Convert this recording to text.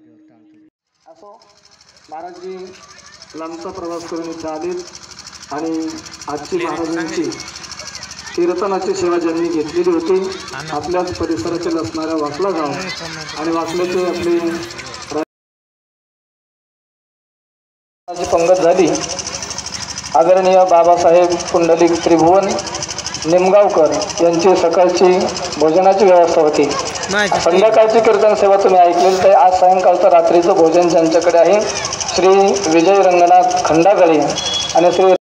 असो महाराजजी लांबचा प्रवास करून इथे आलेत आणि आजची महाराजांची कीर्तनाची सेवा ज्यांनी घेतलेली होती आपल्याच परिसरातील असणाऱ्या वासला गाव आणि वासल्याचे आपली पंगत झाली। आदरणीय बाबासाहेब पुंडलिक त्रिभुवन निमगावकर यांची सकाळची भोजनाची व्यवस्था होती। संध्याकाळची कीर्तन सेवा तुम्ही ऐकलेली तर आज सायंकाळचं रात्रीचं भोजन ज्यांच्याकडे आहे श्री विजय रंगनाथ खंडागळे आणि श्री